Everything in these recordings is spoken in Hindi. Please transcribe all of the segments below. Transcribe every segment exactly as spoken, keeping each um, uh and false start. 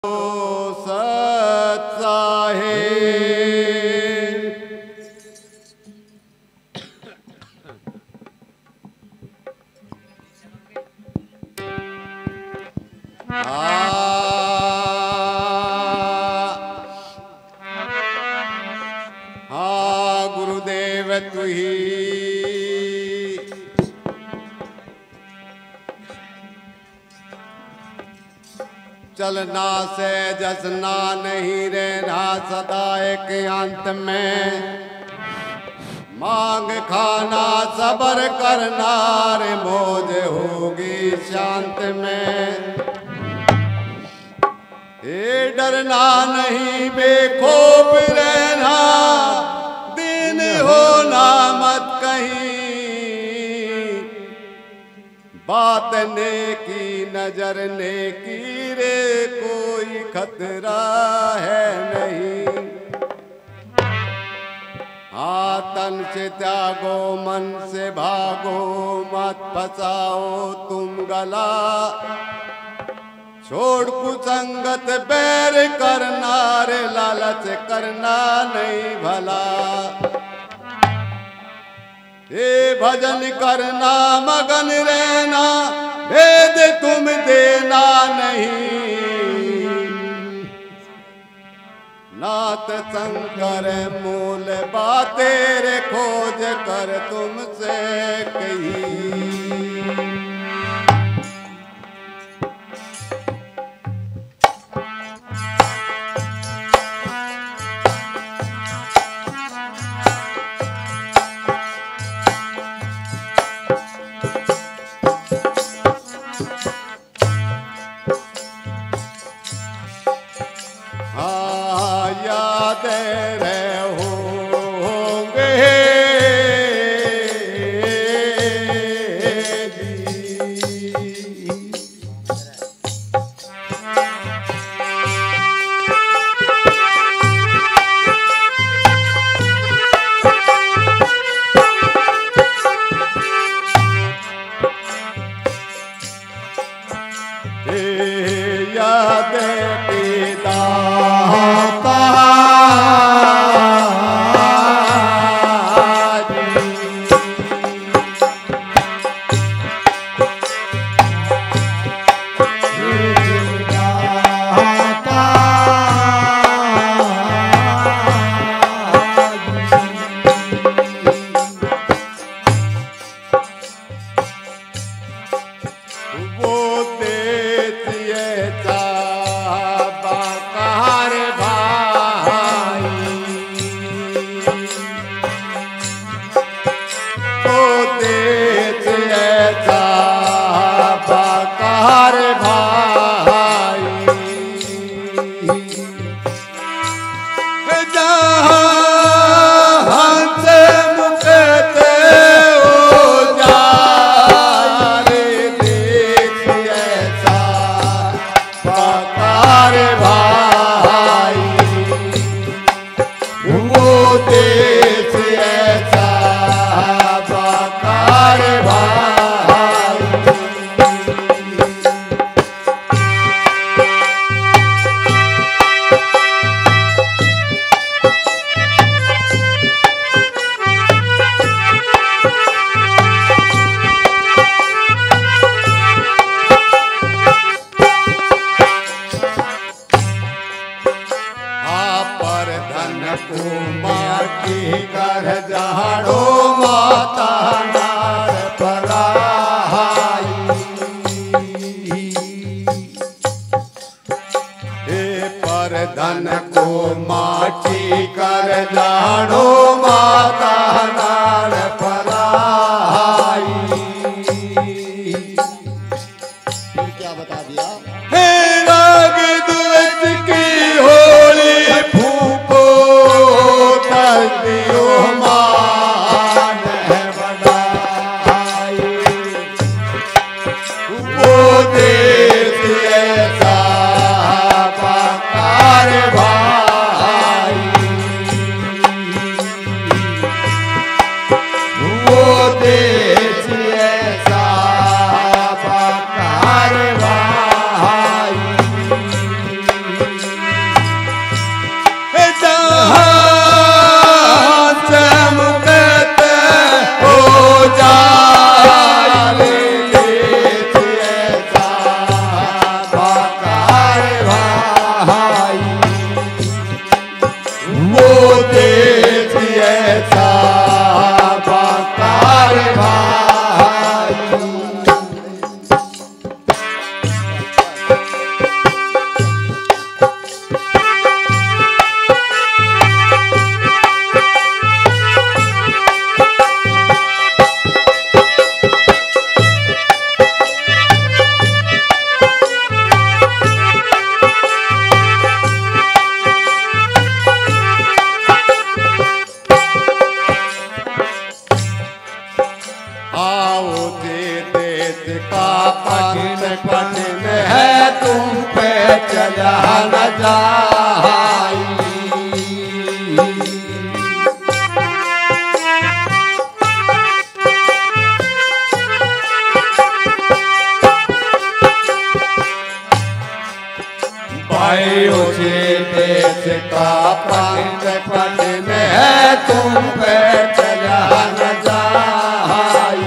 चलना से जसना नहीं रहना सदा एक अंत में, मांग खाना सबर करना रे मौज होगी शांत में। ये डरना नहीं बेखौफ रहना, दिन होना मत कहीं, बात नेकी नजर नेकी रे कोई खतरा है नहीं। हाँ तन से त्यागो मन से भागो, मत फसाओ तुम गला, छोड़ कुसंगत बैर करना रे लालच करना नहीं भला। ये भजन करना मगन रहना, भेद तुम देना नहीं, नाथ शंकर मूल बातें रे खोज कर तुमसे कही। भाई जाई। भाई उसी देश का पंच पट में है तुम पे चला न जाई।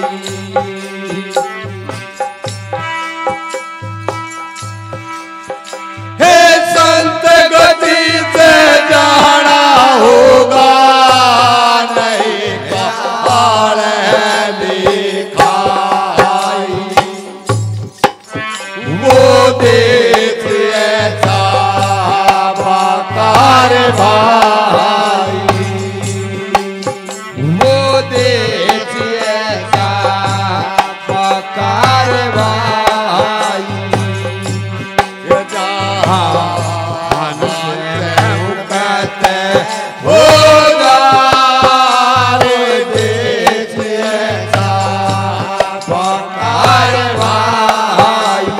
हे संत गति से जाना होगा नहीं पहाड़ लिखाई। वो देश ऐसा बाकार भाई, वो देश ऐसा बाकार भाई। जहान से कहते होगा रे देश ऐसा बाकार भाई।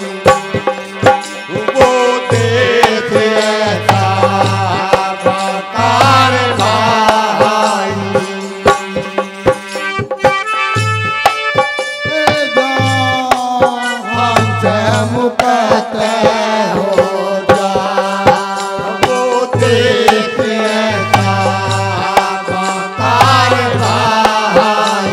वो देश ऐसा बाकार भाई। हमसे मुकते हो जा, वो देश ऐसा बाकार भाई।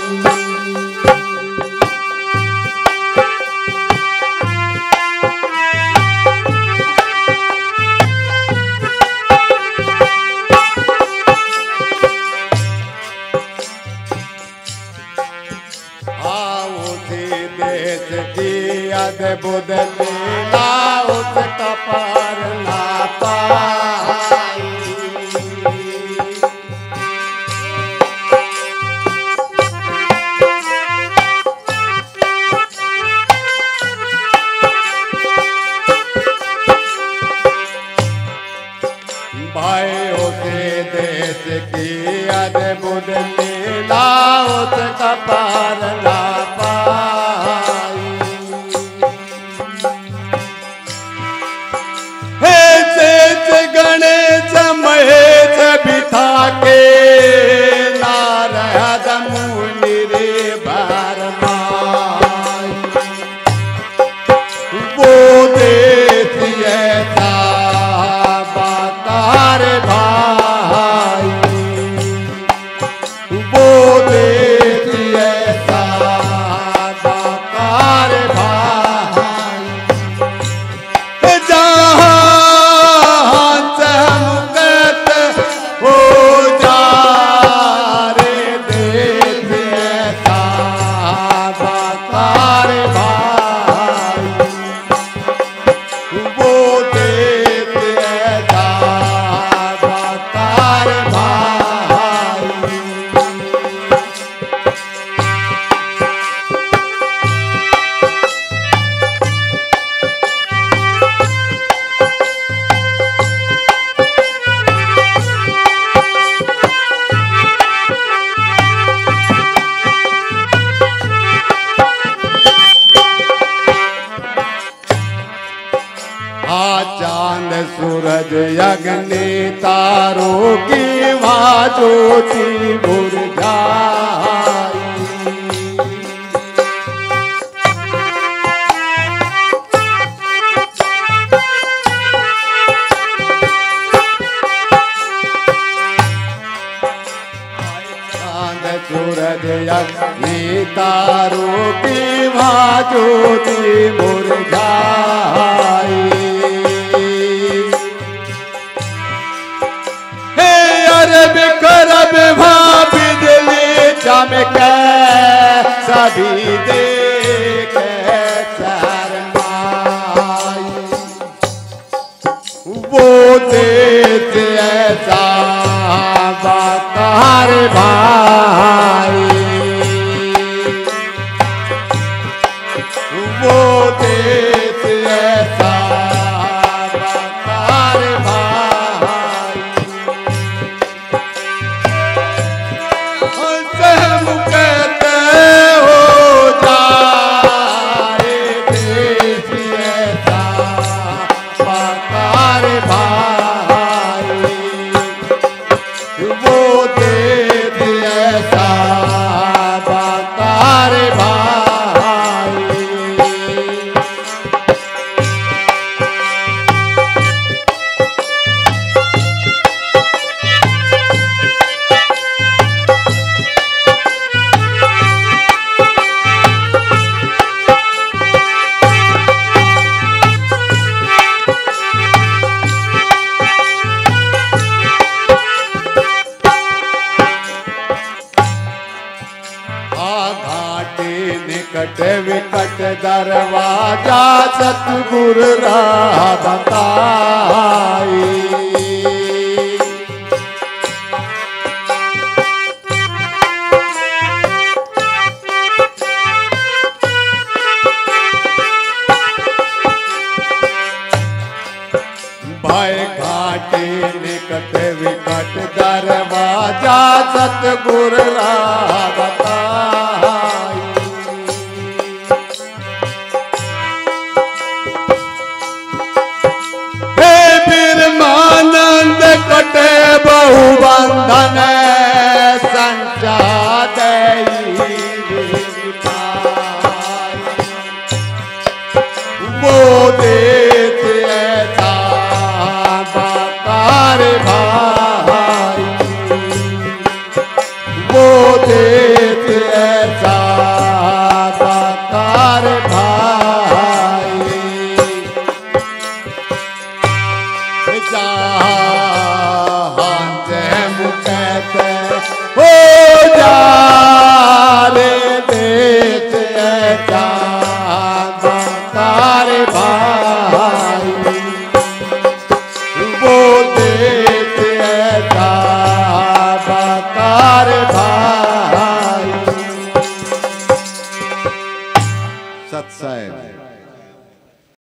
उसी देश की अद्भुत लीला उसका पार ना पाई। भाई उसी देश की अद्भुत लीला उसका पार ना पाई। हे शेष गणेश महेश बिठा के नारद मुनि रे भरमाई। वो देश ऐसा बाकार भाई। वो देश ऐसा बाकार भाई। जहाँ से हम कहते हो जा रे देश ऐसा बाकार भाई। वो देश ऐसा बाकार भाई। चांद सूरज अग्नि तारों की वहाँ ज्योति मुरझाई। चांद सूरज अग्नि तारों की वहाँ ज्योति मुरझाई। करब वहाँ बिजली चमके सभी देखे शर्माई। वो देश ऐसा बाकार भाई। वो देश ऐसा बाकार भाई। हम कहते हो जा रे देश ऐसा दरवाजा सतगुरु राह बताई। भय घाटे निकट विकट दरवाजा सतगुरु राह बताई। हे ब्रह्मानंद कटे बहु बंधन संचा दई वो देते भाई वो देत ऐसा बाकार भाई। जहाँ से मुकते हो जा रे देत ऐसा बाकार भाई वो देत ऐसा बाकार भाई। सत साहेब